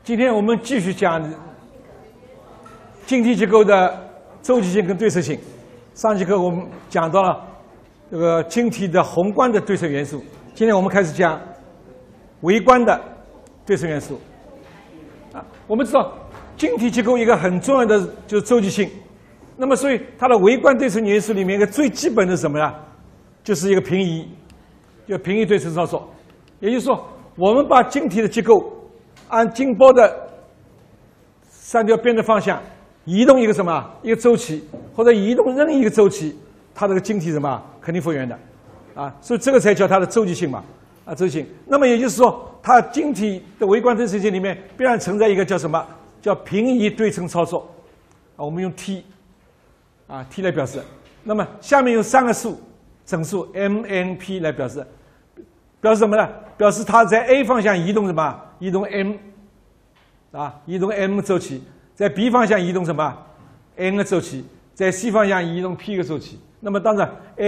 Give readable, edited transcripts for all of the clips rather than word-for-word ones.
今天我们继续讲晶体结构的周期性跟对称性。上节课我们讲到了这个晶体的宏观的对称元素，今天我们开始讲微观的对称元素。我们知道晶体结构一个很重要的就是周期性，那么所以它的微观对称元素里面一个最基本的是什么呢？就是一个平移，就平移对称操作。也就是说，我们把晶体的结构按晶波的3条边的方向移动一个什么一个周期，或者移动任意一个周期，它这个晶体什么肯定复原的，所以这个才叫它的周期性嘛，周期性。那么也就是说，它晶体的微观对称性里面必然存在一个叫什么叫平移对称操作，我们用 T 来表示。那么下面用3个数整数 m、n、p 来表示，表示什么呢？表示它在 A 方向移动什么？移动 m， 移动 m 周期，在 B 方向移动什么 n 个周期，在 C 方向移动 p 个周期。那么当然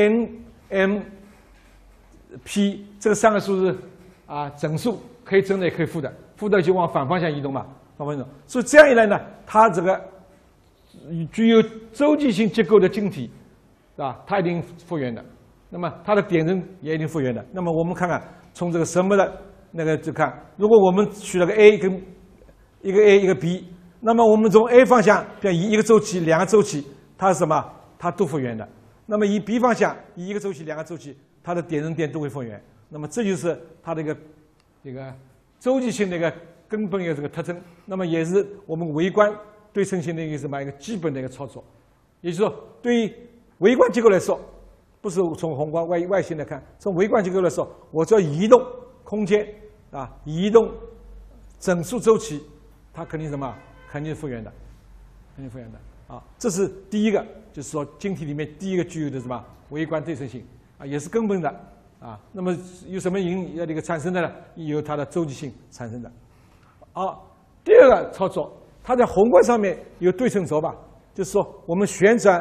n、m、p 这个3个数是整数，可以正的也可以负的，负的就往反方向移动嘛，反方向移动。所以这样一来呢，它这个具有周期性结构的晶体，它一定复原的。那么它的点阵也一定复原的。那么我们看看从这个什么的那个就看，如果我们取了个 A 跟一个 A 一个 B， 那么我们从 A 方向比如移一个周期、2个周期，它是什么？它都复原的。那么以 B 方向移一个周期、2个周期，它的点阵点都会复原。那么这就是它的一个周期性的一个根本的这个特征。那么也是我们微观对称性的一个什么一个基本的一个操作。也就是说，对于微观结构来说，不是从宏观外形来看，从微观结构来说，我只要移动空间移动整数周期，它肯定什么？肯定是复原的，肯定复原的这是第一个，就是说晶体里面第一个具有的什么微观对称性也是根本的那么有什么这个产生的呢？由它的周期性产生的。第二个操作，它在宏观上面有对称轴吧，就是说我们旋转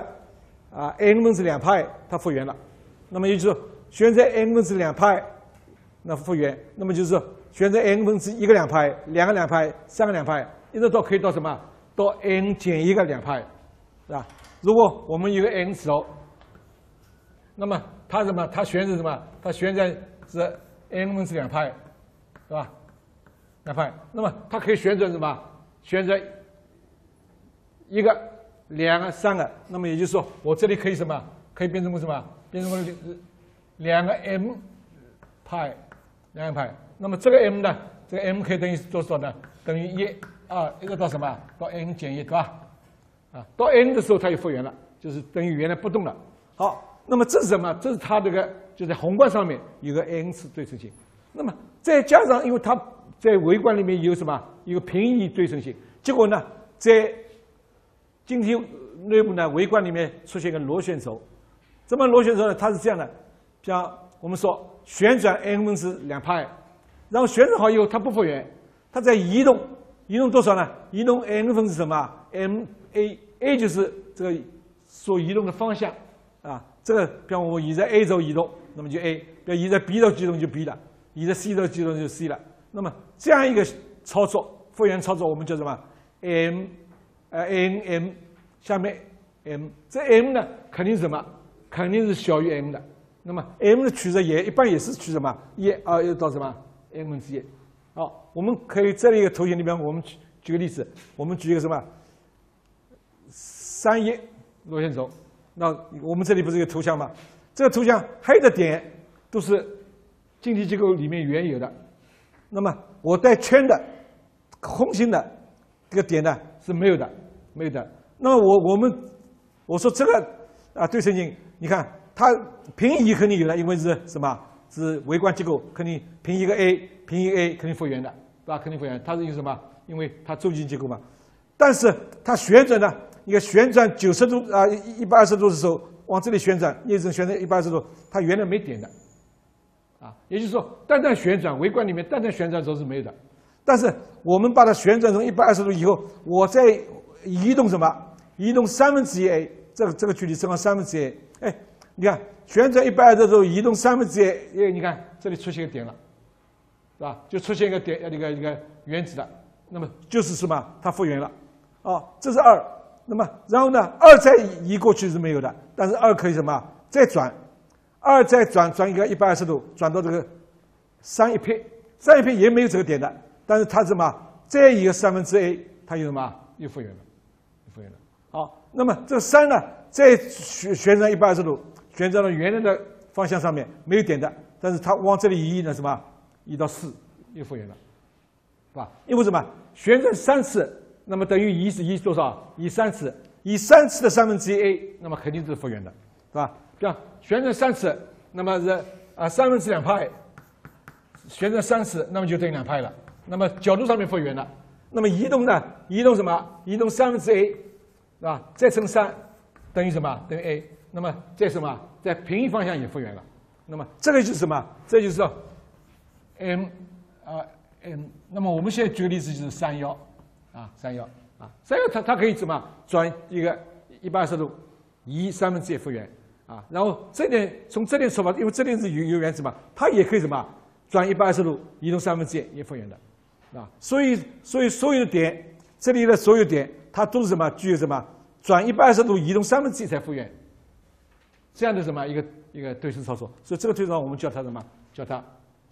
n^2 它复原了，那么也就是说旋转n^2 那复原，那么就是说旋转n^1个2派、2个2派、3个2派，一直到可以到什么？到 n-1个2派，是吧？如果我们有个 n 轴，那么它什么？它旋转什么？它旋转是n^2 派，是吧？2派，那么它可以旋转什么？旋转1个、2个、3个，那么也就是说，我这里可以什么？可以变成什么？变成2个 m 派，2个派。那么这个 m 呢？这个 m 可以等于多少呢？等于1、2，一直到什么？到 n-1，对吧？到 n 的时候它就复原了，就是等于原来不动了。好，那么这是什么？这是它这个就在宏观上面有个 n 次对称性。那么再加上，因为它在微观里面有什么？有平移对称性。结果呢，在晶体内部呢，微观里面出现一个螺旋轴。这么螺旋轴呢，它是这样的，像我们说旋转 n^2 派，然后旋转好以后它不复原，它在移动，移动多少呢？移动 n 什么 ？m_a，a 就是这个所移动的方向这个比方我移在 a 轴移动，那么就 a； 比如移在 b 轴移动就 b 了，移在 c 轴移动就 c 了。那么这样一个操作，复原操作我们叫什么 ？n_m 下面 m， 这 m 呢肯定是什么？肯定是小于 m 的。那么 m 的取值也一般也是取什么1到什么 n^1。好，我们可以这里一个图形里面，我们举个例子，我们举一个什么3-1螺旋轴。那我们这里不是有个图像吗？这个图像黑的点都是晶体结构里面原有的，那么我带圈的空心的这个点呢是没有的，没有的。那么我说这个对称性，你看它平移肯定有的，因为是什么？是微观结构，肯定平移一个 a， 平移 a 肯定复原的，对吧？肯定复原。它是因为什么？因为它周期性结构嘛。但是它旋转呢，一个旋转90度120度的时候，往这里旋转，内层旋转120度，它原来没点的，也就是说，单单旋转，微观里面单单旋转轴是没有的。但是我们把它旋转成120度以后，我再移动什么？移动1/3a，这个距离正好1/3a。你看旋转120度移动1/3a，你看这里出现一个点了，是吧？就出现一个点，一个原子了。 那么就是什么？它复原了，啊，这是2。那么然后呢，2再移过去是没有的，但是2可以什么？再转，2再转一个120度，转到这个3一撇，3一撇也没有这个点的，但是它什么？再一个a，它有什么？又复原了，复原了。好，那么这个3呢，再旋转120度，旋转到原来的方向上面，没有点的，但是它往这里移呢，什么？移到4，又复原了，是吧？因为什么？旋转3次。那么等于移是移多少？移3次，移3次的a，那么肯定是复原的，是吧？这样旋转3次，那么是2/3，旋转3次，那么就等于2π了。那么角度上面复原了。那么移动呢？移动什么？移动a，是吧？再乘3等于什么？等于 a。那么在什么？在平移方向也复原了。那么这个就是什么？这就是说 m。那么我们现在举个例子就是31。31它可以怎么转一个120度，移a复原啊？然后这点从这点出发，因为这点是有原子嘛，它也可以什么转120度，移动a也复原的啊。所以所有的点，这里的所有点，它都是什么具有什么转120度，移动a才复原这样的什么一个对称操作。所以这个对称我们叫它什么？叫它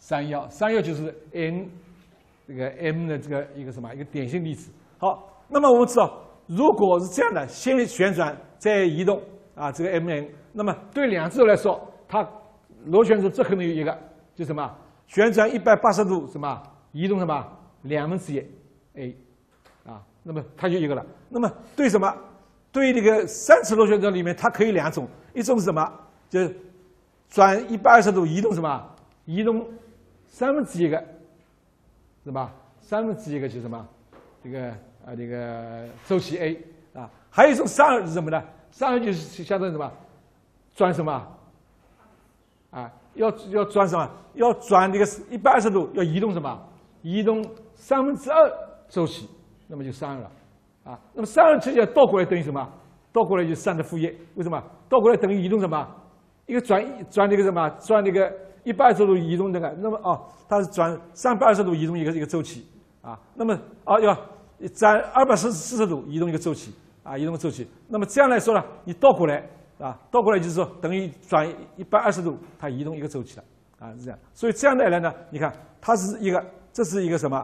31就是 n。这个 m 的这个一个什么一个典型例子。好，那么我们知道，如果是这样的，先旋转再移动啊，这个 mn， 那么对两只手来说，它螺旋轴这可能有一个，就什么旋转180度什么移动什么1/2 a 啊，那么它就一个了。那么对什么？对那个3次螺旋轴里面，它可以2种，一种是什么？就是转180度移动什么？移动1/3个。是吧？1/3个就是什么？这个周期 a 啊，还有一种32是什么呢？32就是相当于什么？转什么？啊，要转什么？要转这个120度，要移动什么？移动2/3周期，那么就32了啊。那么32直接倒过来等于什么？倒过来就3的负1。为什么？倒过来等于移动什么？一个转那个什么？转那个。180度移动那么它是转320度移动一个周期啊，那么要转240度移动一个周期啊，移动周期。那么这样来说呢，你倒过来啊，倒过来就是说等于转120度，它移动一个周期了啊，是这样。所以这样的来呢，你看它是一个，这是一个什么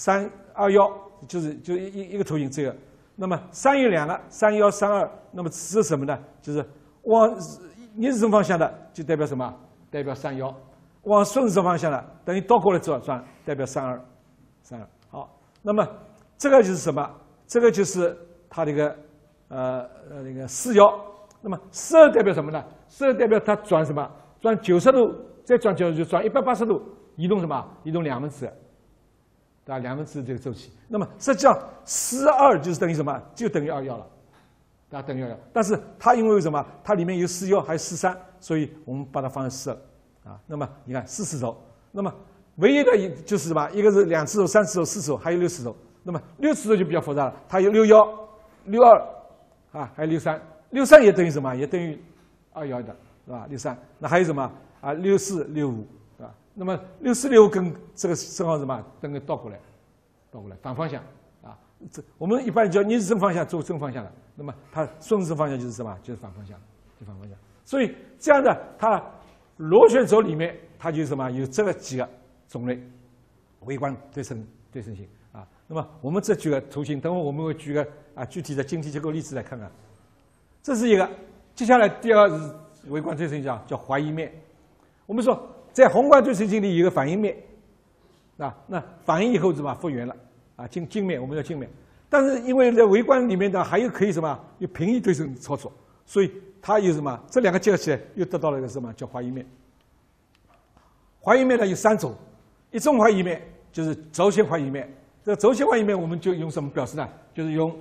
321，就一个图形这个。那么3有2个，31、32，那么是什么呢？就是往逆时针方向的就代表什么？代表31，往顺时针方向的等于倒过来转，代表32。好，那么这个就是什么？这个就是它这个那个41。那么42代表什么呢？42代表它转什么？转90度，再转90度就转180度，移动什么？移动2/2，对吧？2/2这个周期。那么实际上42就是等于什么？就等于21了。啊，等于21，但是它因为什么？它里面有41还有43，所以我们把它放在42啊。那么你看40轴，那么唯一的就是什么？一个是2次轴、3次轴、4次轴，还有6次轴。那么6次轴就比较复杂了，它有61、62啊，还有63也等于什么？也等于21的，是吧？63，那还有什么啊？64、65，是吧？那么64、65跟这个正好什么？等于倒过来反方向。我们一般叫逆时针方向做正方向的，那么它顺时针方向就是什么？就是反方向，所以这样的，它螺旋轴里面它就什么？有这个几个种类，微观对称性啊。那么我们这举个图形，等会我们会举个具体的晶体结构例子来看看。这是一个，接下来第二是微观对称性叫怀疑面。我们说在宏观对称性里有个反应面，那反应以后怎么复原了？镜面我们叫镜面，但是因为在微观里面呢，还有可以什么有平移对称操作，所以它有什么这两个结合起来又得到了一个什么叫怀疑面。怀疑面呢有3种，一种怀疑面就是轴线怀疑面。这个轴线怀疑面我们就用什么表示呢？就是用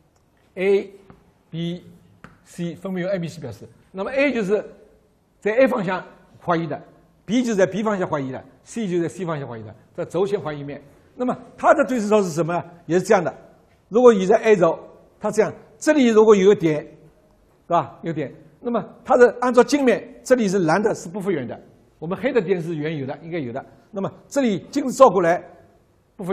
A、B、C 分别用 A、B、C 表示。那么 A 就是在 A 方向怀疑的 ，B 就是在 B 方向怀疑的 ，C 就是在 C 方向怀疑的，这轴线怀疑面。那么它的对称轴是什么呢？也是这样的。如果你在 A 轴，它这样，这里如果有个点，是吧？有点，那么它的按照镜面，这里是蓝的，是不复原的。我们黑的点是原有的，应该有的。那么这里镜子照过来不复原，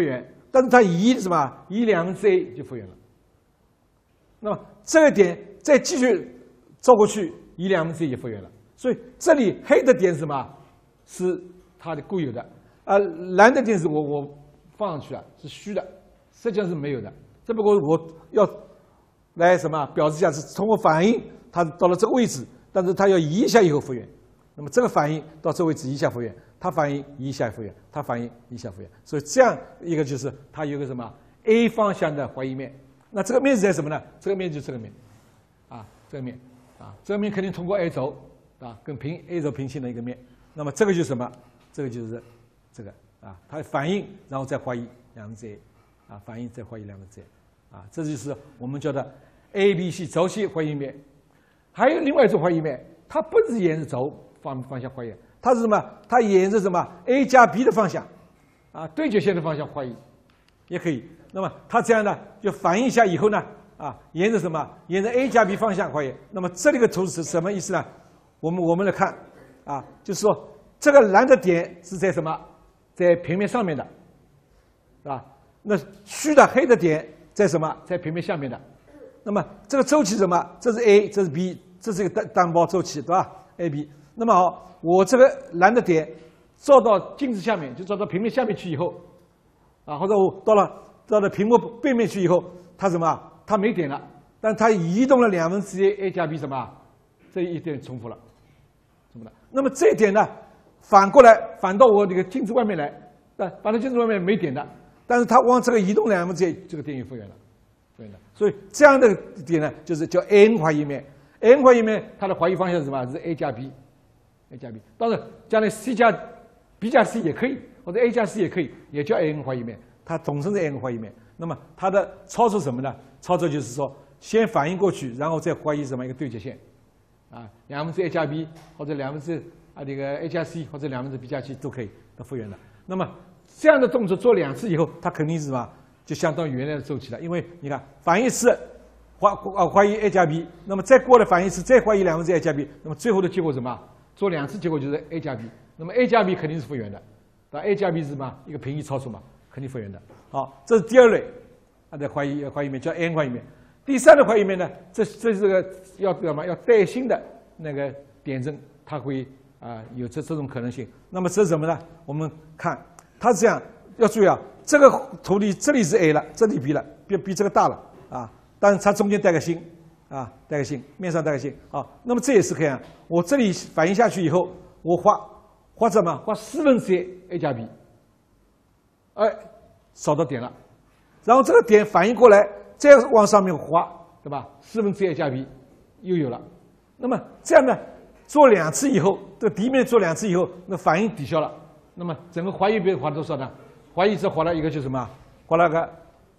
但是它移什么？移2/a就复原了。那么这个点再继续照过去，移2/a也复原了。所以这里黑的点是什么？是它的固有的，蓝的点是我放上去了，是虚的，实际上是没有的。只不过我要来什么表示一下，是通过反应它到了这个位置，但是它要移一下以后复原。那么这个反应到这个位置移一下复原，它反应移一下复原，它反应移一下复原。所以这样一个就是它有个什么 A 方向的怀疑面。那这个面是在什么呢？这个面就是这个面，这个面，这个面肯定通过 A 轴，跟A 轴平行的一个面。那么这个就是什么？这个就是这个它反应然后再怀疑2/a，反应再怀疑2/a，这就是我们叫的 ABC 轴系怀疑面。还有另外一种怀疑面，它不是沿着轴方向怀疑，它是什么？它沿着什么 A 加 B 的方向，对角线的方向怀疑，也可以。那么它这样呢，就反应一下以后呢，沿着什么？沿着 A 加 B 方向怀疑。那么这里个图是什么意思呢？我们来看，就是说这个蓝的点是在什么？在平面上面的，那虚的黑的点在什么？在平面下面的。那么这个周期是什么？这是 A， 这是 B， 这是一个单包周期，对吧 ？AB。那么好，我这个蓝的点照到镜子下面，就照到平面下面去以后，或者我到了屏幕背面去以后，它什么？它没点了，但它移动了2/a A 加 B 什么？这一点重复了，那么这一点呢，反过来反到我这个镜子外面来，反到镜子外面没点的，但是它往这个移动2/a，这个点也复原了。所以这样的点呢，就是叫 N 怀疑面。N 怀疑面它的怀疑方向是什么？是 A 加 B，A 加 B。当然，将来 C 加 B 加 C 也可以，或者 A 加 C 也可以，也叫 N 怀疑面。它总称是 N 怀疑面。那么它的操作什么呢？操作就是说，先反应过去，然后再怀疑什么一个对角线，2/a 加 B， 或者这个 A 加 C， 或者2/b 加 C 都可以都复原了。那么这样的动作做2次以后，它肯定是什么？就相当于原来的周期了。因为你看，反应一次怀疑 A 加 B， 那么再过了反应一次再怀疑2/a 加 B， 那么最后的结果是什么？做2次结果就是 A 加 B。那么 A 加 B 肯定是复原的，A 加 B 是什么？一个平移超出嘛，肯定复原的。好，这是第二类的怀疑面，叫 N 怀疑面。第三类怀疑面呢，这是个要干嘛？要带星的那个点阵，它会有这种可能性。那么这是什么呢？我们看它是这样，要注意这个图里这里是 A 了，这里 B 了，比这个大了但是它中间带个星带个星，面上带个星那么这也是可以我这里反应下去以后，我画什么？画4/a A 加 B， 找到点了，然后这个点反应过来，再往上面画，对吧？4/a A 加 B 又有了。那么这样呢，做2次以后，这个底面做2次以后，那反应抵消了。那么整个怀疑边画多少呢？怀疑只画了一个就是什么？画了个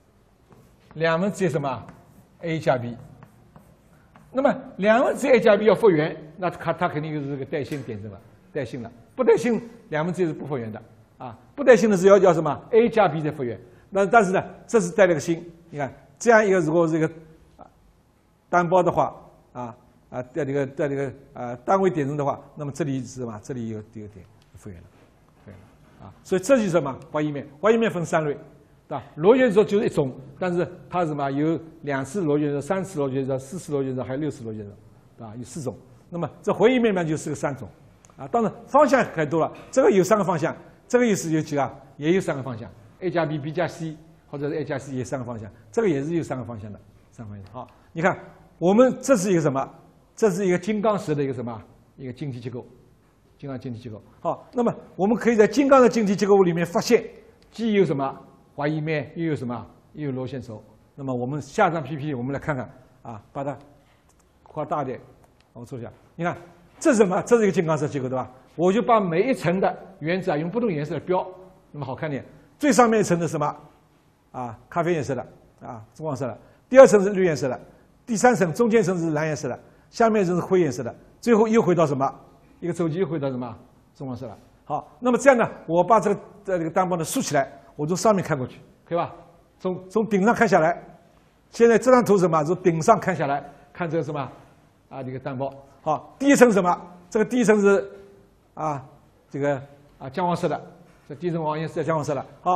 2/a什么 A 加 B。那么2/a A 加 B 要复原，那它肯定就是个带星点阵了，带星了。不带星2/a是不复原的不带星的是要什么 A 加 B 才复原。但是呢，这是带了个星。你看这样一个，如果是一个单包的话带这个单位点阵的话，那么这里是什么？这里有第一个点复原了。所以这就是什么？怀疑面。怀疑面分3类，螺旋轴就是一种，但是它是什么？有2次螺旋轴、3次螺旋轴、4次螺旋轴，还有6次螺旋轴，有4种。那么这怀疑面呢，就是个3种当然方向很多了，这个有3个方向，这个有几个？也有3个方向 ，A 加 B、B 加 C， 或者是 A 加 C 也3个方向，这个也是有3个方向的，3个方向。好，你看我们这是一个什么？这是一个金刚石的一个什么？一个晶体结构。金刚晶体结构好，那么我们可以在金刚的晶体结构里面发现，既有什么怀疑面，又有什么，又有螺旋轴。那么我们下张 PPT， 我们来看看把它画大一点，我做一下。你看这是什么？这是一个金刚石结构，对吧？我就把每一层的原子用不同颜色来标，那么好看点。最上面一层是什么？咖啡颜色的棕黄色的。第2层是绿颜色的，第3层中间层是蓝颜色的，下面一层是灰颜色的，最后又回到什么？一个周期又回到什么棕黄色了。好，那么这样呢，我把这个单包呢竖起来，我从上面看过去，可以吧？从顶上看下来，现在这张图是什么？从顶上看下来，看这个什么这个单包。好，第1层是什么？这个第1层是这个姜黄色的，这第1层黄颜色姜黄色的。好，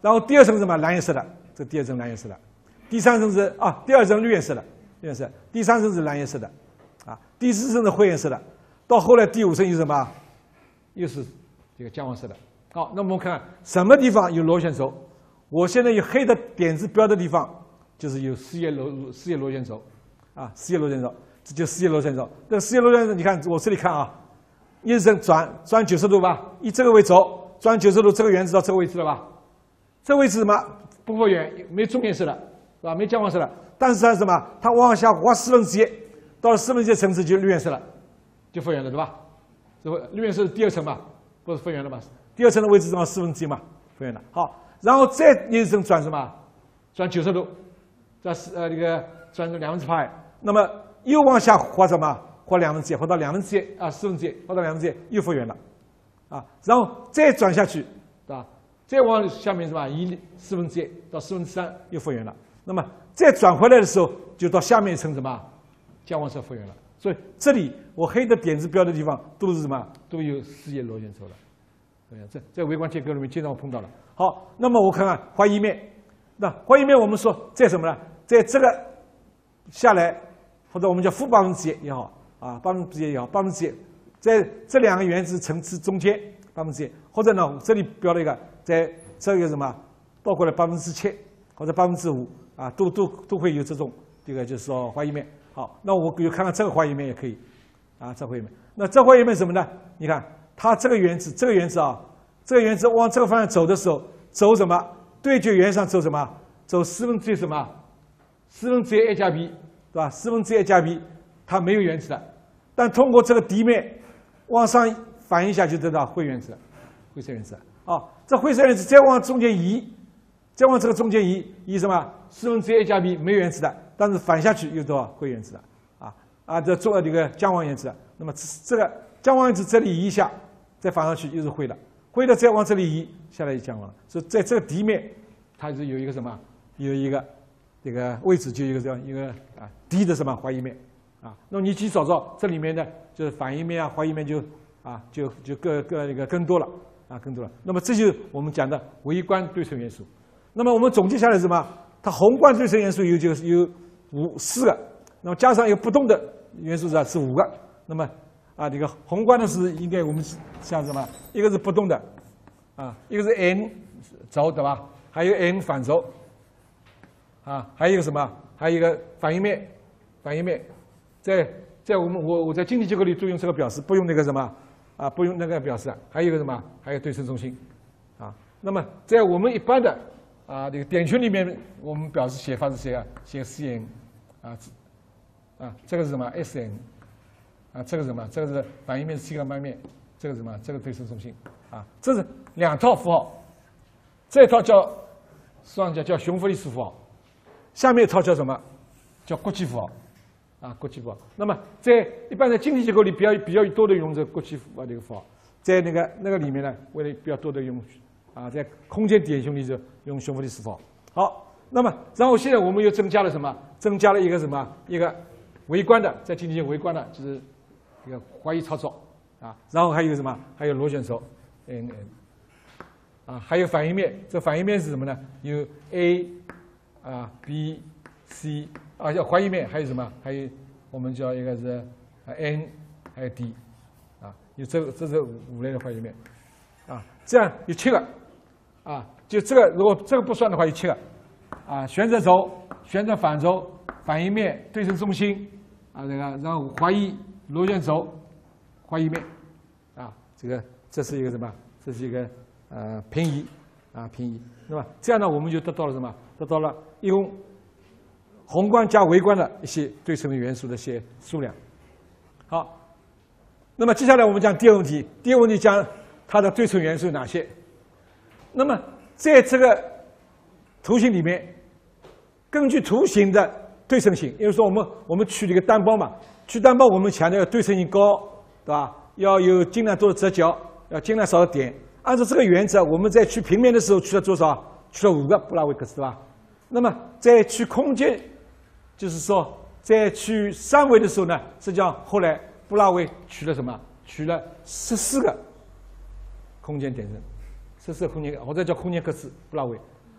然后第二层是什么？蓝颜色的，这第二层蓝颜色的。第三层是第二层绿颜色的，绿颜色。第三层是蓝颜色的，第四层是灰颜色的。到后来第五层又是什么？又是这个姜黄色的。好，那么我们看什么地方有螺旋轴？我现在有黑的点字标的地方，就是有事业螺旋轴，事业螺旋轴，这就事业螺旋轴。这个事业螺旋轴，你看我这里看一直转90度吧，以这个为轴转90度，这个原子到这个位置了吧？这个位置什么？不复原，没棕颜色的，是吧？没姜黄色的，但是它是什么？它往下滑1/4，到了1/4层次就绿颜色了，就复原了，对吧？这绿颜色是第二层嘛，不是复原了吗？第二层的位置正好1/4嘛，复原了。好，然后再一层转什么？转90度，转转2/2，那么又往下滑什么？滑1/2，滑到1/4，1/4，滑到1/4，又复原了，然后再转下去，对吧？再往下面是吧？以1/4到3/4又复原了。那么再转回来的时候，就到下面一层什么？姜黄色复原了。所以这里我黑的点字标的地方都是什么？都有事业螺旋轴了。在微观结构里面经常碰到了。好，那么我看看花一面，那花一面我们说在什么呢？在这个下来，或者我们叫负1%也好，1%也好，1%，在这两个原子层次中间1%，或者呢这里标了一个，在这个什么，包括了7%或者5%都会有这种就是说花一面。好，那我就看看这个花一面也可以，这花一面。那这花一面什么呢？你看它这个原子，这个原子往这个方向走的时候，走什么？对角原上走什么？走1/4什么？1/4 A 加 B， 对吧？1/4 A 加 B， 它没有原子的，但通过这个底面往上反一下就得到灰原子，灰色原子。这灰色原子再往中间移，再往这个中间移什么？1/4 A 加 B 没有原子的，但是反下去又多少灰原子的这个姜黄原子。那么这个姜黄原子这里移一下，再反上去又是灰的，灰的再往这里移下来就姜黄了。所以在这个底面，它是有一个什么？有一个这个位置就有一个这样一个低的什么花一面那么你去找这里面的就是反一面花一面就各那个更多了更多了。那么这就是我们讲的微观对称元素。那么我们总结下来是什么？它宏观对称元素有4个，那么加上一个不动的元素是5个。那么这个宏观的是应该我们像什么？一个是不动的一个是 n 轴，对吧？还有 n 反轴还有一个什么？还有一个反应面，在我在经济结构里就用这个表示，不用那个什么不用那个表示。还有一个什么？还有对称中心那么在我们一般的这个点群里面，我们表示写法是写 Cn 这个是什么 Sn 这个是什么？这个是反应面是西格玛面，这个是什么？这个对称中心这是2套符号，这一套叫熊弗里斯符号，下面一套叫什么？叫国际符号国际符号。那么一般在经济结构里比较多的用这个国际符号这个符号，在那个里面呢，为了比较多的用在空间点群里就用熊弗里斯符号。好，那么然后现在我们又增加了什么？增加了一个什么？一个微观的，在经济微观的就是一个花一操作然后还有什么？还有螺旋轴 n 还有反应面。这反应面是什么呢？有 A B C 叫花一面，还有什么？还有我们叫一个是N， 还有 D 有这是5类的花一面这样有7个就这个如果这个不算的话有7个旋转轴、旋转反轴、反应面、对称中心然后花一螺旋轴、花一面这是一个什么？这是一个平移平移。那么这样呢，我们就得到了什么？得到了一共宏观加微观的一些对称的元素的一些数量。好，那么接下来我们讲第二个问题。第二个问题讲它的对称元素有哪些？那么在这个图形里面，根据图形的对称性，因为说我们取了一个单胞嘛，取单胞我们强调对称性高，对吧？要有尽量多的折角，要尽量少的点。按照这个原则，我们在取平面的时候取了多少？取了5个布拉维克斯，对吧？那么在取空间，就是说在取三维的时候呢，实际上后来布拉维取了什么？取了14个空间点阵，14个空间或者叫空间克斯布拉维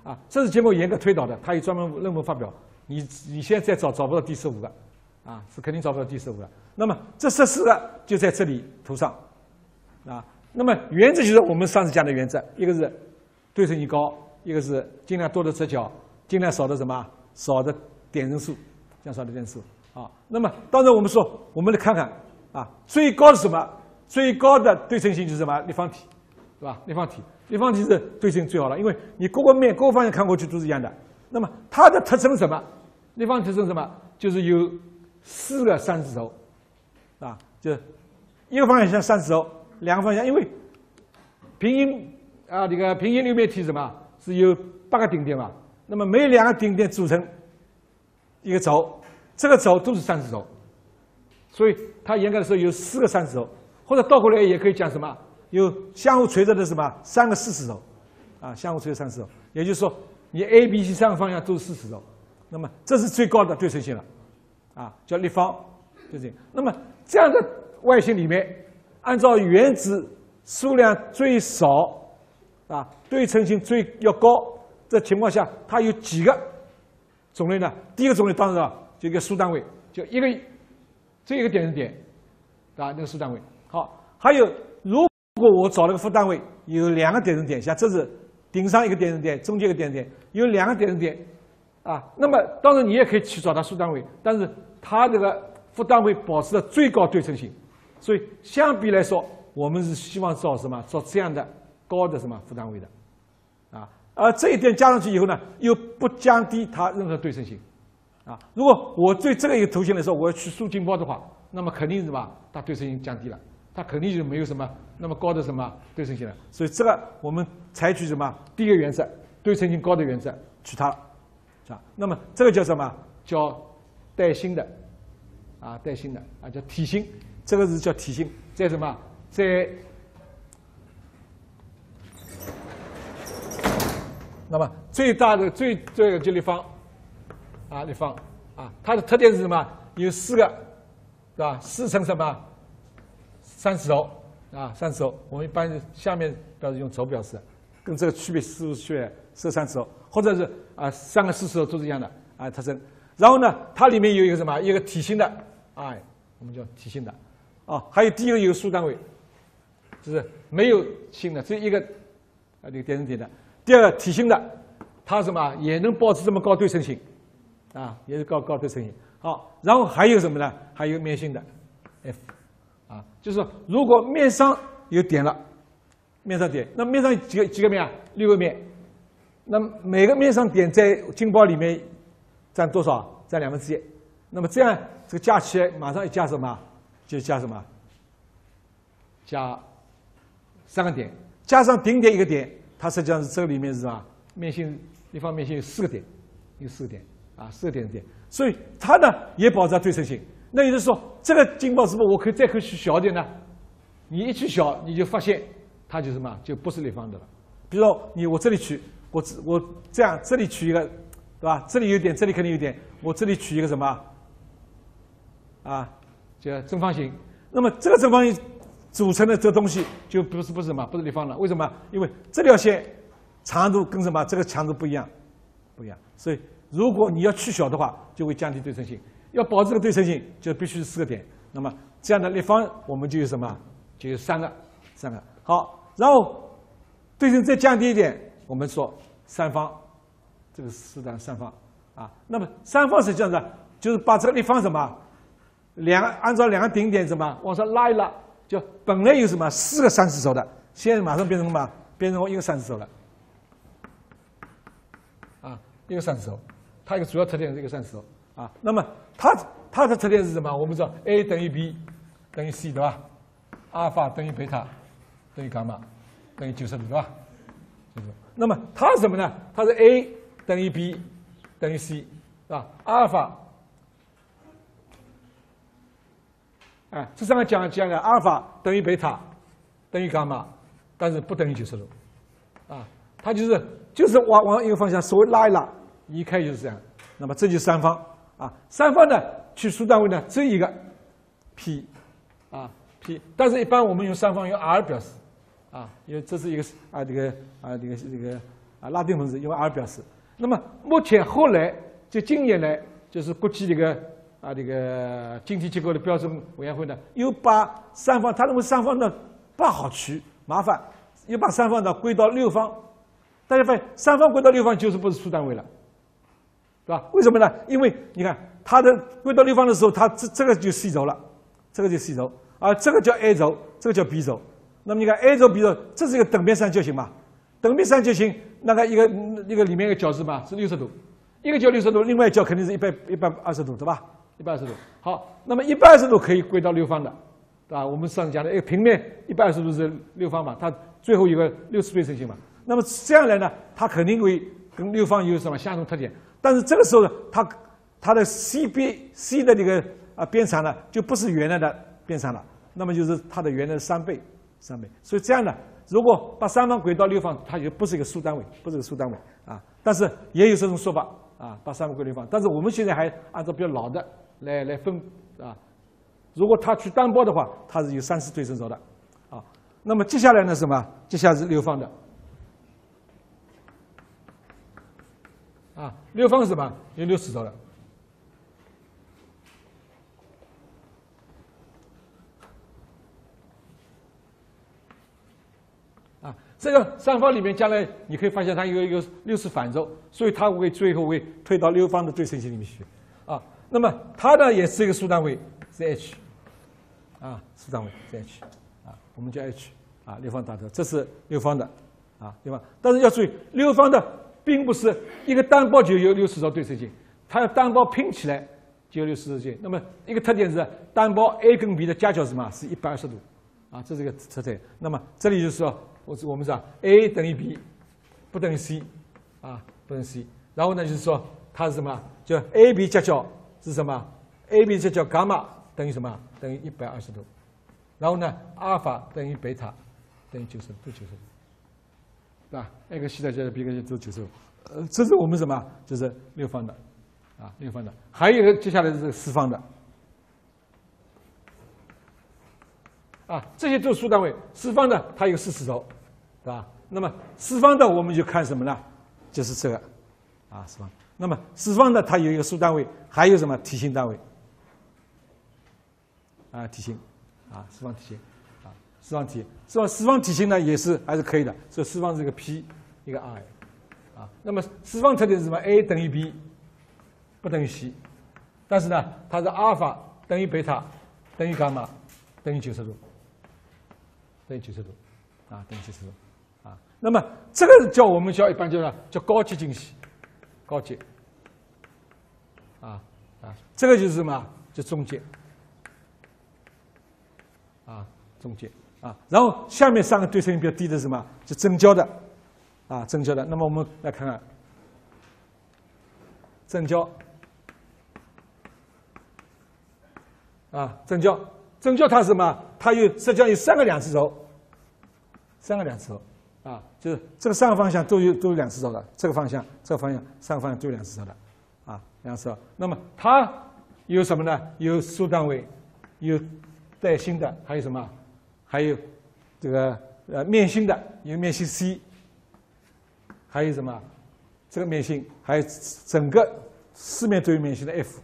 啊，这是经过严格推导的，它有专门论文发表。你现在找不到第15个，啊，是肯定找不到第15个。那么这14个就在这里图上，啊，那么原则就是我们上次讲的原则，一个是对称性高，一个是尽量多的折角，尽量少的什么？少的点阵数，这样少的点阵数。啊，那么当然我们说，我们来看看啊，最高是什么？最高的对称性就是什么？立方体，对吧？立方体，立方体是对称最好的，因为你各个面、各个方向看过去都是一样的。那么它的特征是什么？立方体特征是什么？就是有4个30轴，啊，就是一个方向像30轴，两个方向，因为平行啊，这个平行六面体是什么？是有8个顶点嘛？那么每2个顶点组成一个轴。这个轴都是30轴，所以它严格的说有4个30轴，或者倒过来也可以讲什么？有相互垂直的什么3个40轴，啊，相互垂直30轴，也就是说你 A、B、C 3个方向都是40轴，那么这是最高的对称性了，啊，叫立方，就这样。那么这样的外形里面，按照原子数量最少，啊，对称性要高的情况下，它有几个种类呢？第一个种类当然了。就一个数单位，就这一个点阵点，啊，那个数单位。好，还有如果我找了个负单位，有2个点阵点，像这是顶上一个点阵点，中间一个点阵点，有2个点阵点，啊，那么当然你也可以去找它数单位，但是它这个负单位保持了最高对称性，所以相比来说，我们是希望找什么？找这样的高的什么负单位的，啊，而这一点加上去以后呢，又不降低它任何对称性。啊，如果我对这个一个图形来说，我要去数劲爆的话，那么肯定是什么？它对称性降低了，它肯定就没有什么那么高的什么对称性了。所以这个我们采取什么？第一个原则，对称性高的原则，取它，啊，那么这个叫什么？叫带星的，啊，带星的啊，叫体星，这个是叫体星，在什么？在那么最大的这个就立方。啊，立方啊，它的特点是什么？有4个，是吧？4乘什么？30轴啊，30轴。我们一般下面表示用轴表示，跟这个区别是30轴，或者是啊3个40轴都是一样的啊特征。然后呢，它里面有一个什么？一个体星的，哎，我们叫体星的啊。还有第一个有数单位，就是没有星的，只有一个啊这个点阵点的。第二个体星的，它什么也能保持这么高对称性。啊，也是高对称性。好，然后还有什么呢？还有面性的 F， 啊，就是说如果面上有点了，面上点，那面上几个面啊？6个面。那每个面上点在晶包里面占多少？占1/2。那么这样这个加起来，马上一加什么？就加什么？加3个点，加上顶点1个点，它实际上是这个里面是什么？面性立方面性有4个点，有4个点。啊，4个点阵点，所以它呢也保持对称性。那也就是说，这个晶包是不是我可以再去小一点呢？你一去小，你就发现它就什么就不是立方的了。比如说我这里取，我这样这里取一个，对吧？这里有点，这里肯定有点，我这里取一个什么？啊，叫正方形。那么这个正方形组成的这个东西就不是什么，不是立方了。为什么？因为这条线长度跟什么这个长度不一样，所以。如果你要去小的话，就会降低对称性。要保持这个对称性，就必须是4个点。那么这样的立方，我们就有什么？就有3个。好，然后对称再降低一点，我们说三方，这个是的三方啊。那么三方是这样的，就是把这个立方什么按照2个顶点什么往上拉一拉，就本来有什么4个30轴的，现在马上变成什么？变成1个30轴了。啊，1个30轴。它一个主要特点是一个30轴啊，那么它的特点是什么？我们知道 A 等于 B 等于 C 对吧？阿尔法等于贝塔等于伽马等于90度对吧？那么它是什么呢？它是 A 等于 B 等于 C 是吧？阿尔法，哎，这上面讲了，阿尔法等于贝塔等于伽马，但是不等于90度啊，它就是往一个方向稍微拉一拉。一开就是这样，那么这就是三方啊。三方呢，取数单位呢只有一个 p 啊 p， 但是一般我们用三方用 r 表示啊，因为这是一个这个拉丁文字用 R 表示。那么目前后来就今年来，就是国际这个经济结构的标准委员会呢，又把三方，他认为三方呢不好取，麻烦，又把三方呢归到六方。大家发现，三方归到六方就是不是数单位了，对吧？为什么呢？因为你看它的归到六方的时候，它这个就 C 轴了，这个就 C 轴，而这个叫 A 轴，这个叫 B 轴。那么你看 A 轴 B 轴，这是一个等边三角形嘛？等边三角形那个一个里面一个角是嘛？是60度，一个角60度，另外一角肯定是120度，对吧？120度。好，那么120度可以归到六方的，对吧？我们上次讲的一个平面120度是六方嘛，它最后有个60对称性嘛。那么这样来呢，它肯定会跟六方有什么相同特点。但是这个时候呢，它的 C 的这个边长呢，就不是原来的边长了，那么就是它的原来的3倍。所以这样呢，如果把三方归到六方，它就不是一个数单位，啊。但是也有这种说法啊，把三方归六方。但是我们现在还按照比较老的来分啊。如果它取单波的话，它是有30对称轴的啊。那么接下来呢什么？接下来是六方的。啊，六方是什么？有60轴的。啊，这个三方里面将来你可以发现它有一个60反轴，所以它最后会推到六方的对称性里面去。啊，那么它呢也是一个数单位，是 H。啊，数单位是 H。啊，我们叫 H。啊，六方打头，这是六方的。啊，对吧？但是要注意，六方的。并不是一个单波就有60轴对称性，它的单波拼起来就有60轴性。那么一个特点是单波 A 跟 B 的夹角是什么？是120度，啊，这是一个特点。那么这里就是说，我们说 A 等于 B， 不等于 C， 啊，不等于 C。然后呢，就是说它是什么？就 AB 夹角是什么 ？AB 夹角伽马等于什么？等于120度。然后呢，阿尔法等于贝塔等于90度，都90度。是吧 ？A 个西塔加 B 个都90度，这是我们什么？就是六方的，啊，六方的。还有一个接下来是四方的，啊，这些都是数单位。四方的它有40轴，对吧？那么四方的我们就看什么呢？就是这个，啊，四方。那么四方的它有一个数单位，还有什么体型单位？啊，体型，啊，四方体型。四方体，四方体型呢也是还是可以的，所以四方是一个 P， 一个 I， 啊，那么四方特点是什么 ？A 等于 B， 不等于 C， 但是呢，它是阿尔法等于贝塔等于伽马等于90度，等于90度，啊，等于90度，啊，那么这个我们一般叫高阶精细，高阶，这个就是什么？就中阶，啊，中阶。啊，然后下面3个对称性比较低的是什么？就正交的，啊，正交的。那么我们来看看正交，啊，正交它是什么？它实际上有3个两次轴，3个两次轴，啊，就是这个3个方向都有两次轴的，这个方向、这个方向3个方向都有两次轴的，啊，两次轴。那么它有什么呢？有数单位，有带心的，还有什么？还有这个面心的，有面心 C， 还有什么？这个面心，还有整个4面都有面心的 F。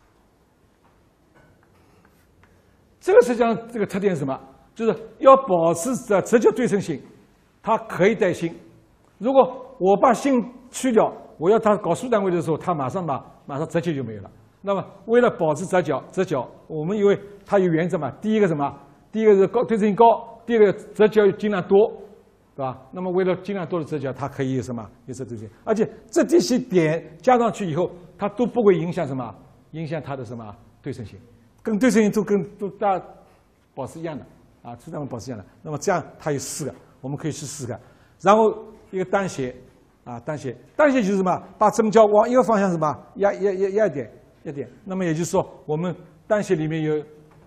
这个实际上这个特点是什么？就是要保持直角对称性，它可以带心。如果我把心去掉，我要它搞数单位的时候，它马上直角就没有了。那么为了保持直角，我们因为它有原则嘛，第一个什么？第一个是对称性高，第二个直角尽量多，对吧？那么为了尽量多的直角，它可以有什么？有这对称性，而且这些点加上去以后，它都不会影响什么？影响它的什么对称性？跟对称性都大保持一样的啊，数单位保持一样的。那么这样它有4个，我们可以去4个。然后一个单斜啊，单斜就是什么？把正交往一个方向什么压一点。那么也就是说，我们单斜里面有。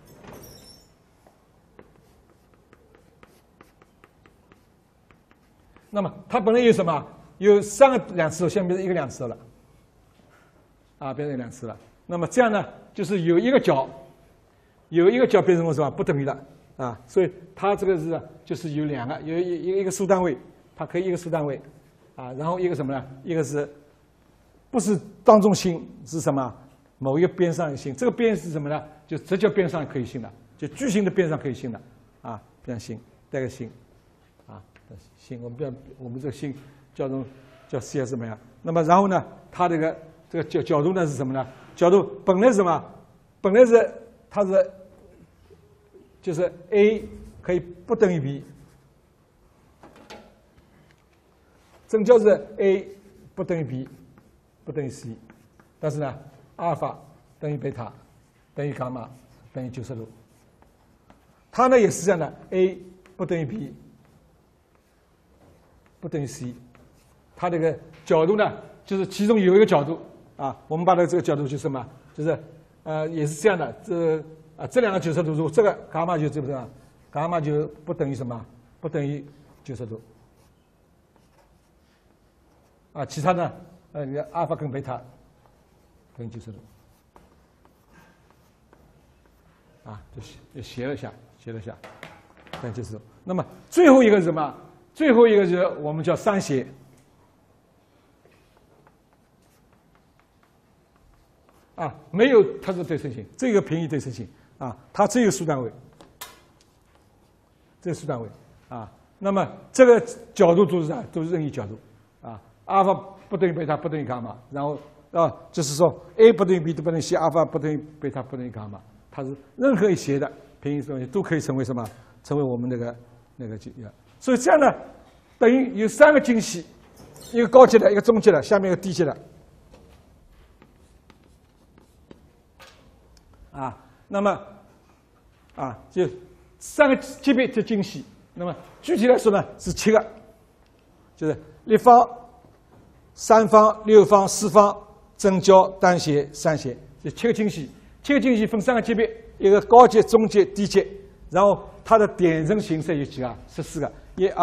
那么它本来有什么？有3个两次轴，现在变成1个两次轴了，啊，变成2次了。那么这样呢，就是有一个角变成什么？不等于的，啊，所以它这个就是有2个，有一个数单位，它可以一个数单位， 啊，然后一个什么呢？一个是不是当中心是什么？某一个边上的心，这个边是什么呢？就直角边上可以心的，就矩形的边上可以心的啊，这样心带个心啊，心我们这个心叫 C 什么呀？那么然后呢，它这个角度呢是什么呢？角度本来是什么？本来是它是就是 A 可以不等于 B， 正角是 A 不等于 B 不等于 C， 但是呢，阿尔法等于贝塔等于伽马等于90度。它呢也是这样的 ，A 不等于 B 不等于 C， 它这个角度呢就是其中有一个角度啊，我们把这个角度就是什么？就是也是这样的，这两个90度，如果这个伽马就这不是伽马就不等于什么？不等于90度。啊，其他呢，你看阿尔法跟贝塔等于90度。啊，就斜了一下，等于90度。那么最后一个是什么？最后一个就是我们叫三斜。啊，没有它是对称性，这个平移对称性啊，它只有数单位，这个数单位啊。那么这个角度都是啥？都是任意角度啊。阿尔法不等于贝塔不等于伽马，然后就是说 A 不等于 B 都不等于 C， 阿尔法不等于贝塔不等于伽马，它是任何一斜的平移东西都可以成为什么？成为我们那个所以这样呢，等于有3个精细，一个高级的，一个中级的，下面一个低级的。啊，那么就3个级别的精细。那么具体来说呢，是7个，就是立方、三方、六方、四方、正角、单斜、三斜，这7个精细。7个精细分3个级别，一个高级、中级、低级。然后它的点阵形式有几个？14个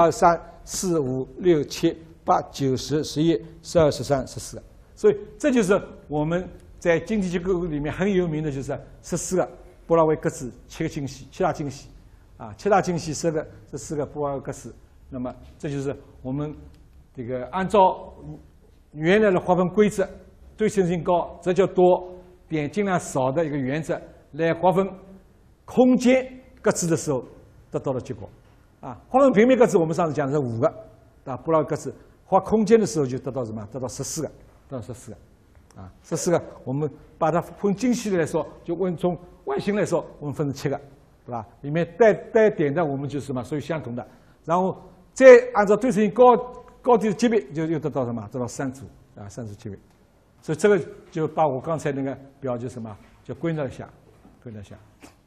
，1、2、3、4、5、6、7、8、9、10、11、12、13、14个。所以这就是我们在经济结构里面很有名的，就是14个波拉维格子，7个精细，7大精细，啊，7大精细这4个波拉维格子。那么这就是我们这个按照原来的划分规则，对称性高、直角多、点尽量少的一个原则来划分空间格子的时候得到的结果。啊，划分平面格子我们上次讲的是5个，啊，波拉维格子划空间的时候就得到什么？得到14个，得到14个。啊，14个，我们把它分精细的来说，就从外形来说，我们分成7个，对吧？里面带点的，我们就是什么，属于相同的。然后再按照对称性高低的级别，就又得到什么？得到3组啊，3组级别。所以这个就把我刚才那个表就什么，就归纳一下，啊，归纳一下。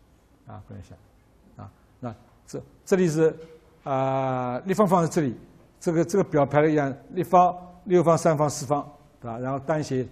啊，那这里是立方放在这里，这个表排了一样，立方、六方、三方、四方，对吧？然后单斜。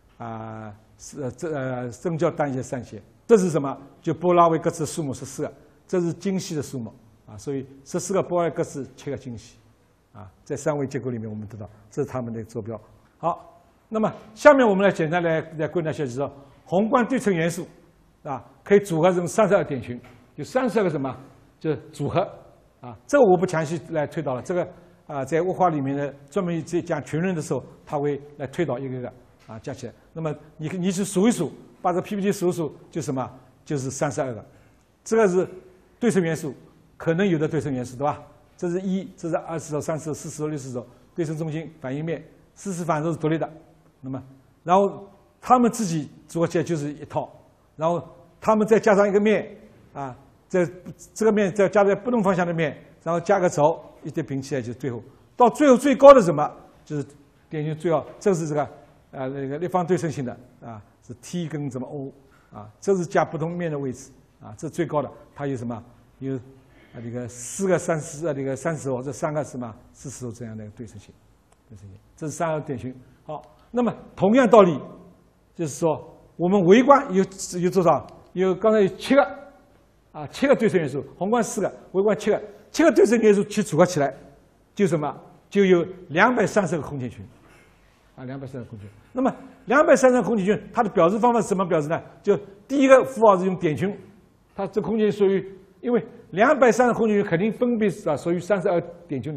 正角、单斜、三斜，这是什么？就波拉维格子数目14个，这是精细的数目啊。所以14个波拉维格子7个精细，啊，在3维结构里面我们得到，这是它们的坐标。好，那么下面我们来简单来归纳一下，就是说宏观对称元素啊，可以组合成32点群，有32个什么？就是组合啊。这个我不详细来推导了，这个在物化里面的专门讲群论的时候，它会来推导一个个。啊，加起来，那么你去数一数，把这 PPT 数一数，就什么？就是32个。这个是对称元素，可能有的对称元素，对吧？这是1，这是20轴、30轴、40轴、60轴，对称中心、反应面、4次反轴是独立的。那么，然后它们自己组合起来就是一套，然后它们再加上一个面，啊，这个面再加在不同方向的面，然后加个轴，一对平起来，就是最后到最后最高的什么？就是点群最高，这是这个。那个立方对称性的啊，是 T 跟什么 O 啊，这是加不同面的位置啊，这是最高的，它有什么？有这个4个30这个30轴，这3个什么40轴这样的对称性，这是3个点群。好，那么同样道理，就是说我们微观有多少？有刚才有7个啊，7个对称元素，宏观4个，微观7个，7个对称元素去组合起来，就什么？就有230个空间群。230个空间群。那么230个空间群，它的表示方法是怎么表示呢？就第一个符号是用点群，它这空间属于，因为230个空间群肯定分别是属于32点群里面，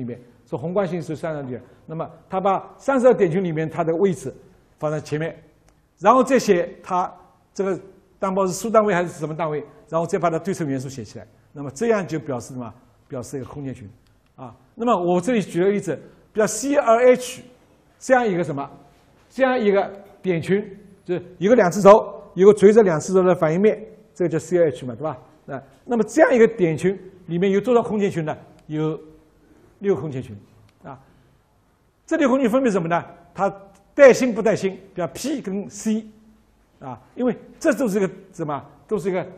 说宏观性是32点，那么它把32点群里面它的位置放在前面，然后再写它这个单胞是数单位还是什么单位，然后再把它对称元素写起来，那么这样就表示什么？表示一个空间群啊。那么我这里举个例子，比如 C2H 这样一个什么？这样一个点群，就是一个两次轴，有个垂直两次轴的反应面，这个叫 C2H 嘛，对吧？那么这样一个点群里面有多少空间群呢？有6个空间群啊。这6个空间分别是什么呢？它带星不带星，比如 P 跟 C 啊，因为这都是一个什么？都是一个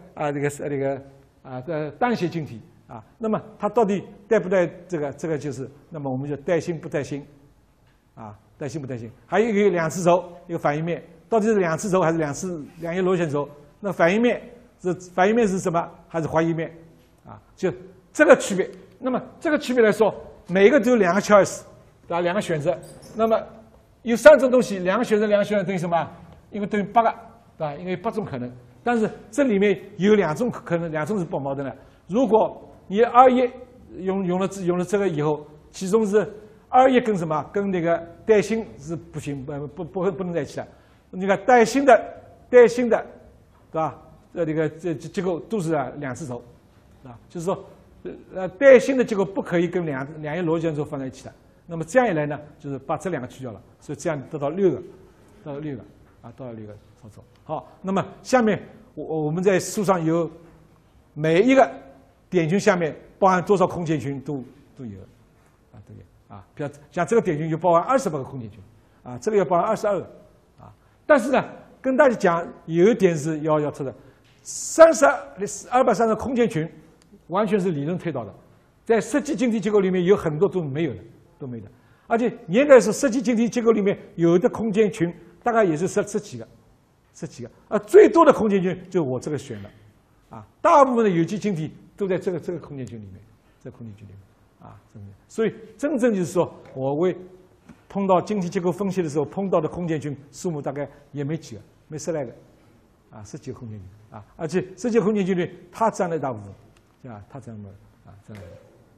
单斜晶体啊。那么它到底带不带这个就是，那么我们就带星不带星啊，带星不带星。还有一个两次轴，一个反应面，到底是两次轴还是两叶螺旋轴？那反应面是什么？还是怀疑面啊？就这个区别。那么这个区别来说，每一个都有2个 choice， 对吧？2个选择。那么有3种东西，2个选择等于什么？因为等于8个，对吧？因为8种可能。但是这里面有2种可能，2种是不矛盾的。如果你2用了这个以后，其中是2跟什么？跟那个带星是不行，不能在一起的。那个带星的，对吧？这结构都是两次轴，啊，就是说，带星的结构不可以跟两叶螺旋轴放在一起的。那么这样一来呢，就是把这2个去掉了，所以这样得到6个，到了6个操作。好，那么下面我们在书上有每一个点群下面包含多少空间群都有，啊都有啊，比如像这个点群就包含28个空间群，啊这个要包含22个，啊，但是呢，跟大家讲有一点是要特的，230个空间群完全是理论推导的，在实际晶体结构里面有很多都没有的，而且严格来说，实际晶体结构里面有的空间群大概也是十几个，最多的空间群就是我这个选的，啊，大部分的有机晶体都在这个空间群里面，啊，所以真正就是说我碰到晶体结构分析的时候碰到的空间群数目大概也没几个，没10来个，啊，10几个空间群啊，而且10几个空间群里它占了一大部分，啊，它占了一大部分。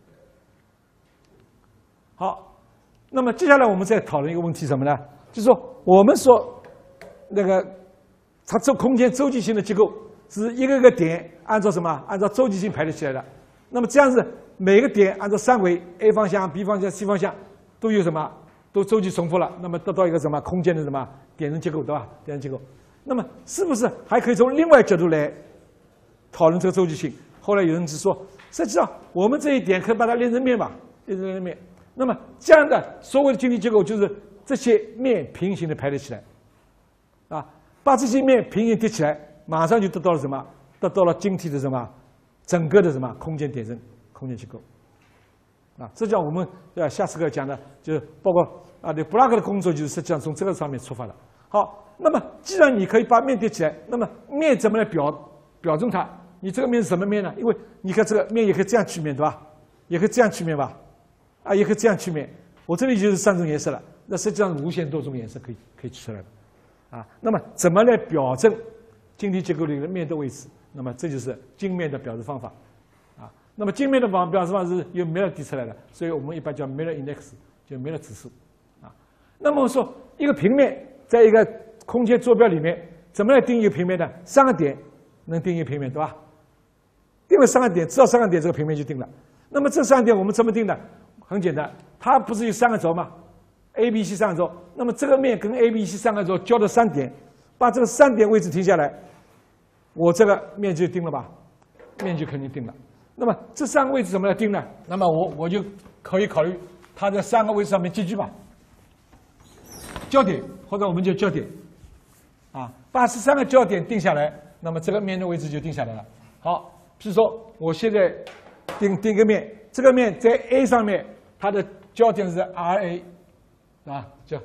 好，那么接下来我们再讨论一个问题什么呢？就是说我们说那个它这空间周期性的结构是一个个点按照什么？按照周期性排列起来的。那么这样子每个点按照3维 A 方向、B 方向、C 方向都有什么？都周期重复了，那么得到一个什么空间的什么点阵结构，对吧？点阵结构。那么是不是还可以从另外角度来讨论这个周期性？后来有人就说，实际上我们这一点可以把它连成面吧，连成面。那么这样的所谓的晶体结构就是这些面平行的排列起来，啊，把这些面平行叠起来，马上就得到了什么？得到了晶体的什么？整个的什么空间点阵、空间结构。啊，这叫我们下次课讲的，就是包括这布拉格的工作，就是实际上从这个上面出发的。好，那么既然你可以把面叠起来，那么面怎么来表征它？你这个面是什么面呢？因为你看这个面也可以这样曲面，对吧？也可以这样曲面吧？啊，也可以这样曲面。我这里就是3种颜色了，那实际上无限多种颜色可以取出来的。啊，那么怎么来表征晶体结构里的面的位置？那么这就是晶面的表示方法。啊，那么晶面的表示方法是由梅勒提出来的，所以我们一般叫梅勒 index， 就梅勒指数。啊，那么我说一个平面在一个空间坐标里面，怎么来定一个平面呢？3个点能定一个平面，对吧？定了3个点，只要3个点，这个平面就定了。那么这3个点我们怎么定的？很简单，它不是有3个轴吗 ？A、B、C 3个轴。那么这个面跟 A、B、C 3个轴交的3点，把这个3点位置停下来，我这个面就定了吧？面就肯定定了。那么这3个位置怎么来定呢？那么我就可以考虑它在3个位置上面集聚吧，焦点或者我们叫焦点，啊，把这3个焦点定下来，那么这个面的位置就定下来了。好，比如说我现在定个面，这个面在 A 上面，它的焦点是 RA， 啊，叫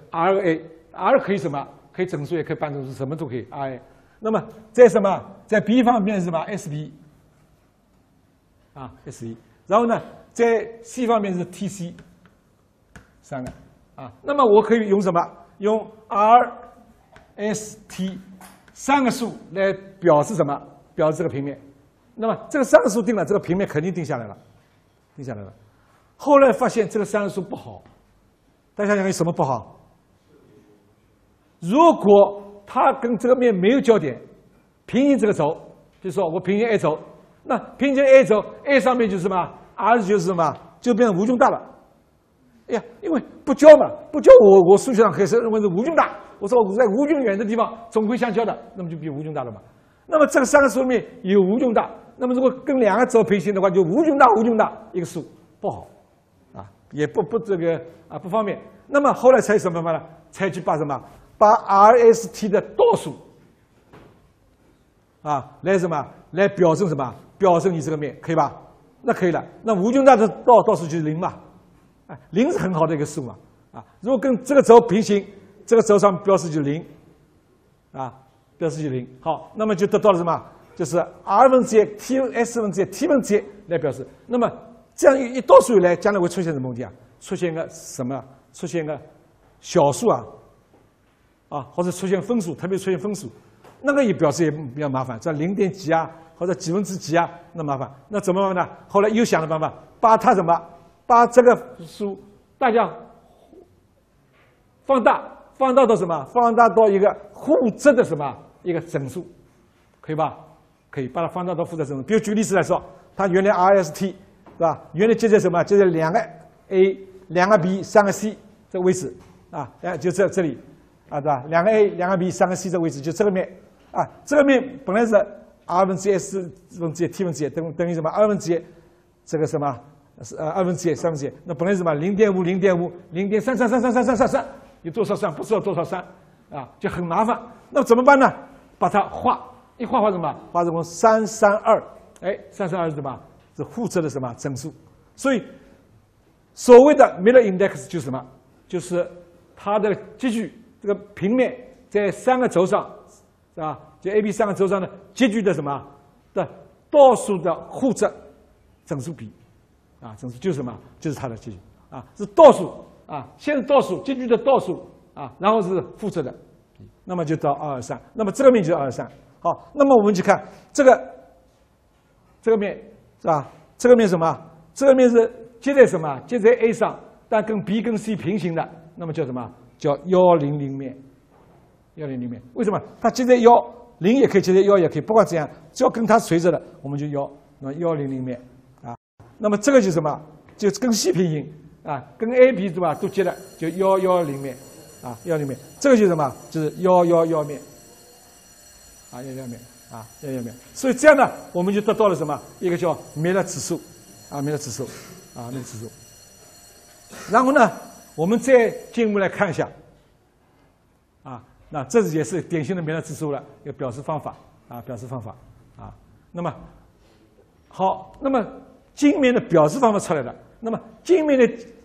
RA，R 可以什么？可以整数，也可以半整数，什么都可以 RA。那么在什么？在 B 方面是什么 ？SB， 啊 SB。然后呢，在 C 方面是 TC， 3个，啊，那么我可以用什么？用 RST 3个数来表示什么？表示这个平面。那么这个3个数定了，这个平面肯定定下来了， 后来发现这个三要素不好，大家想有什么不好？如果它跟这个面没有交点，平行这个轴，就说我平行 A 轴，那平行 A 轴 ，A 上面就是什么 ？R 就是什么？就变成无穷大了。哎呀，因为不交嘛，不交我数学上可以认为是无穷大。我说我在无穷远的地方总会相交的，那么就变无穷大了嘛。那么这个三个数里面有无穷大，那么如果跟两个轴平行的话，就无穷大一个数不好，啊，也不不方便。那么后来采取什么办法呢？采取把把 RST 的倒数啊来来表征表征你这个面，可以吧？那可以了。那无穷大的倒数就是0嘛。0是很好的一个数嘛，啊，如果跟这个轴平行，这个轴上标示就0，啊，标示就0。好，那么就得到了什么？就是 r 分之 t s 分之 t 分之来表示。那么这样一倒数以来，将来会出现什么问题啊？出现个什么？出现个小数啊，或者出现分数，特别出现分数，那个也表示也比较麻烦，这0点几啊，或者几分之几啊，那麻烦。那怎么办呢？后来又想了办法，把它把这个数大家放大到什么？放大到一个互质的一个整数，可以吧？可以把它放大到互质整数。比如举例子来说，它原来 RST 是吧？原来接在什么？接在2个 A、2个 B、3个 C 这个位置啊，就这里啊，对吧？2个 A、2个 B、3个 C 这个位置，就这个面啊，这个面本来是 r 分之 s 分之 t 分之等于什么？2分之这个2分之3分之那本来是0.5、0.3，有多少算？不知道多少算啊，就很麻烦。那怎么办呢？把它画什么？画成332，哎，332是什么？是互质的整数。所以所谓的 Miller index 就是什么？就是它的积聚这个平面在3个轴上，是吧？就 A、B 3个轴上的积聚的的倒数的互质整数比。啊，整数就是什么？就是它的积聚啊，是倒数啊，先是倒数，积聚的倒数啊，然后是复制的，那么就到223，那么这个面就是223。好，那么我们去看这个面是吧？这个面什么？这个面是接在什么？接在 A 上，但跟 B 跟 C 平行的，那么叫什么？叫100面。100面，为什么？它接在0也可以，接在1也可以，不管怎样，只要跟它垂着的，我们就那100面。那么这个就是什么？就跟 C 平行啊，跟 A、B 都接的，就110面啊，110面。这个就是什么？就是111面啊，111面啊，111面。所以这样呢，我们就得到了什么？一个叫梅勒指数啊，梅勒指数啊，梅勒指数。然后呢，我们再进一步来看一下啊，那这也是典型的梅勒指数了一个表示方法啊，表示方法啊。那么好，那么镜面的表示方法出来了，那么镜面的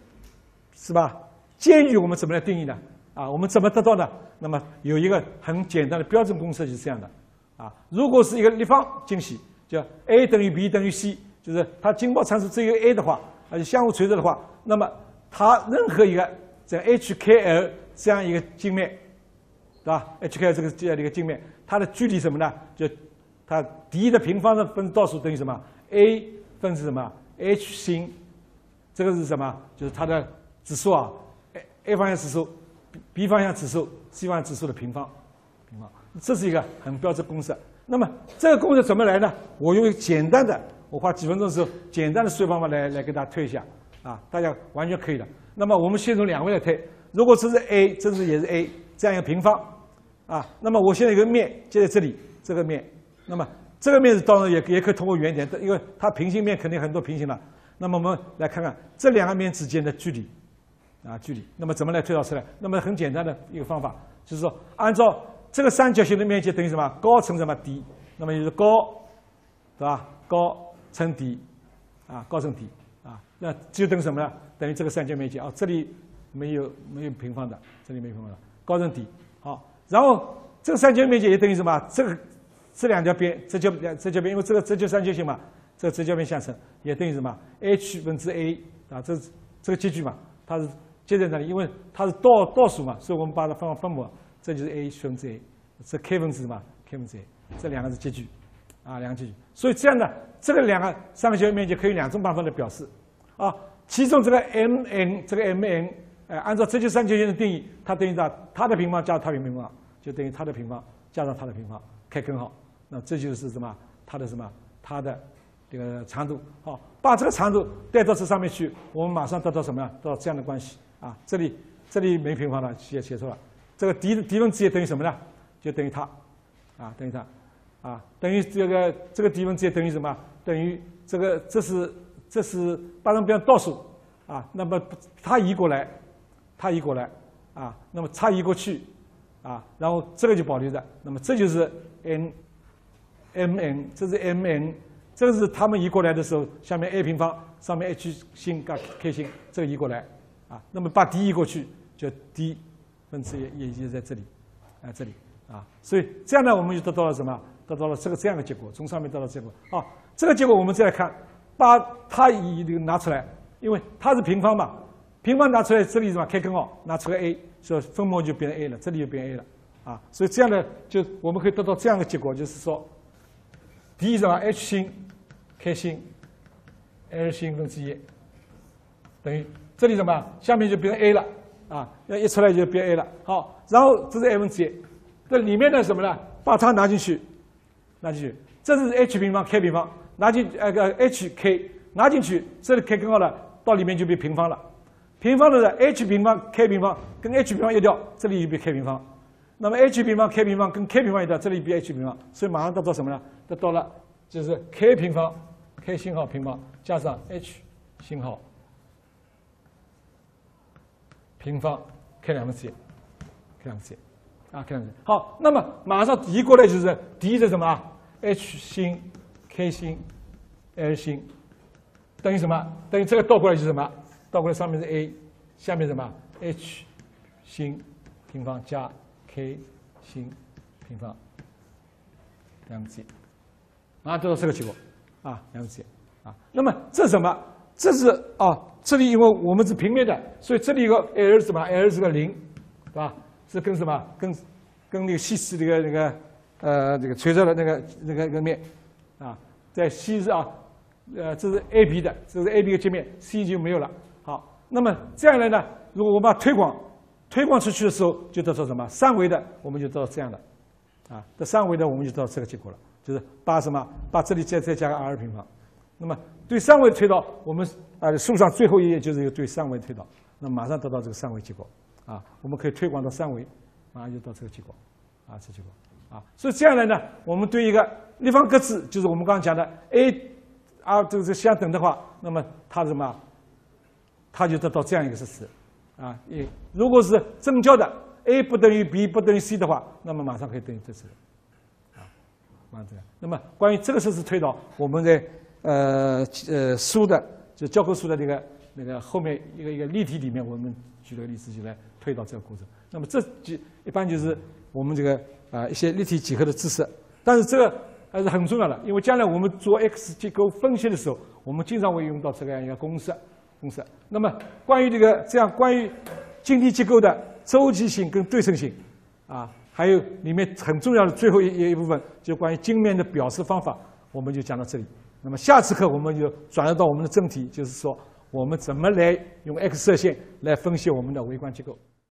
间距我们怎么来定义呢？啊，我们怎么得到呢？那么有一个很简单的标准公式就是这样的啊，如果是一个立方径系，叫 A 等于 B 等于 C， 就是它经包参数只有 A 的话，而且相互垂直的话，那么它任何一个这 HKL 这样一个镜面，对吧 ？HKL 这样的一个镜面，它的距离什么呢？就它 d 的平方的分倒数等于什么 ？A 分之什么 h 星，这个是什么？就是它的指数啊 ，A 方向指数、B 方向指数、C 方向指数的平方，这是一个很标准公式。那么这个公式怎么来呢？我用简单的，我花几分钟的时候，简单的数学方法来给大家推一下啊，大家完全可以的。那么我们先从2位来推，如果这是 A， 这是也是 A， 这样一个平方啊，那么我现在有个面接在这里，这个面，那么这个面当然也可以通过原点，因为它平行面肯定很多平行了。那么我们来看看这2个面之间的距离，啊，距离。那么怎么来推导出来？那么很简单的一个方法，就是说按照这个三角形的面积等于什么？高乘什么低？那么就是高，对吧？高乘低，啊，高乘低，啊，那就等于什么呢？等于这个三角面积啊，这里没有平方的，这里没有平方的，高乘低。好，然后这个三角面积也等于什么？这2条边，这条边，因为这就三角形嘛，这个直角边相乘也等于什么 ？h 分之 a 啊，这个积聚嘛，它是接在那里，因为它是倒数嘛，所以我们把它放分母，这就是 a 分之 a， 这 k 分之什么 ？k 分之 a， 这2个是积聚，啊，2个积聚。所以这样的这个2个三个角面积可以2种办法来表示，啊， 其中这个 mn 这个 mn， 按照直角三角形的定义，它等于它的平方加它的平方，就等于它的平方加上它的平方，开根号。那这就是什么？它的什么？它的这个长度。好，把这个长度带到这上面去，我们马上得到什么呀？得到这样的关系啊。这里没平方了，写错了。这个低分之一等于什么呢？就等于它，啊，等于它，啊，等于这个低分之一等于什么？等于这是把它们变成倒数啊。那么它移过来啊，那么它移过去啊，然后这个就保留着。那么这就是 mn， 这是 mn， 这个是它们移过来的时候，下面 a 平方，上面 h 星加 k 星，这个移过来啊。那么把 d 移过去，就 d 分之一也就在这里，这里啊。所以这样呢，我们就得到了什么？得到了这样的结果，从上面得到结果啊。这个结果我们再来看，把它拿出来，因为它是平方嘛，平方拿出来，这里什么开根号，拿出个 a， 所以分母就变成 a 了，这里就变 a 了啊。所以这样的就我们可以得到这样的结果，就是说 d 什么 h 星 k 星 l 星分之一等于这里什么下面就变成 a 了啊，要一出来就变 a 了。好，然后这是 a 分之一，这里面的什么呢？把它拿进去，这是 h 平方 k 平方。拿进h k 拿进去，这里开根号了，到里面就变平方了。平方的 h 平方 k 平方跟 h 平方一掉，这里就变 k 平方。那么 h 平方 k 平方跟 k 平方一掉，这里变 h 平方。所以马上得到什么呢？得到了就是 k 平方 k 星号平方加上 h 星号平方 k 2分之一 k 2分之一啊 k 2分之一。好，那么马上移过来就是 d 是什么 h 星 k 星 l 星等于什么？等于这个倒过来就是什么？倒过来上面是 a， 下面是什么 h 星平方加 k 星平方2分之一啊，得到这个结果啊，2分之一啊。那么这是什么？这是这里因为我们是平面的，所以这里有个 l 是什么 ？l 是个0，对吧？是跟什么？跟那个细丝这个垂直的那个面啊。在 C 是这是 AB 的，这是 AB 的界面 ，C 就没有了。好，那么这样来呢，如果我们把推广出去的时候，就得到什么？三维的我们就得到这样的，这三维的我们就得到这个结果了，就是把什么？把这里再加个 r 平方。那么对三维的推导，我们书上最后一页就是一个对三维推导，那马上得到这个三维结果我们可以推广到三维，马上就到这个结果这结果。所以这样来呢，我们对一个立方格子，就是我们刚刚讲的 a这个相等的话，那么它什么？它就得到这样一个事实如果是正交的 a 不等于 b 不等于 c 的话，那么马上可以等于这次马上这样。那么关于这个事实推导，我们在书的就教科书的那个后面一个例题里面，我们举了个例子就来推导这个过程。那么这就一般就是我们这个一些立体几何的知识，但是这个还是很重要的，因为将来我们做 X 结构分析的时候，我们经常会用到这样一个公式。那么关于关于晶体结构的周期性跟对称性还有里面很重要的最后一部分，就关于晶面的表示方法，我们就讲到这里。那么下次课我们就转入到我们的正题，就是说我们怎么来用 X 射线来分析我们的微观结构。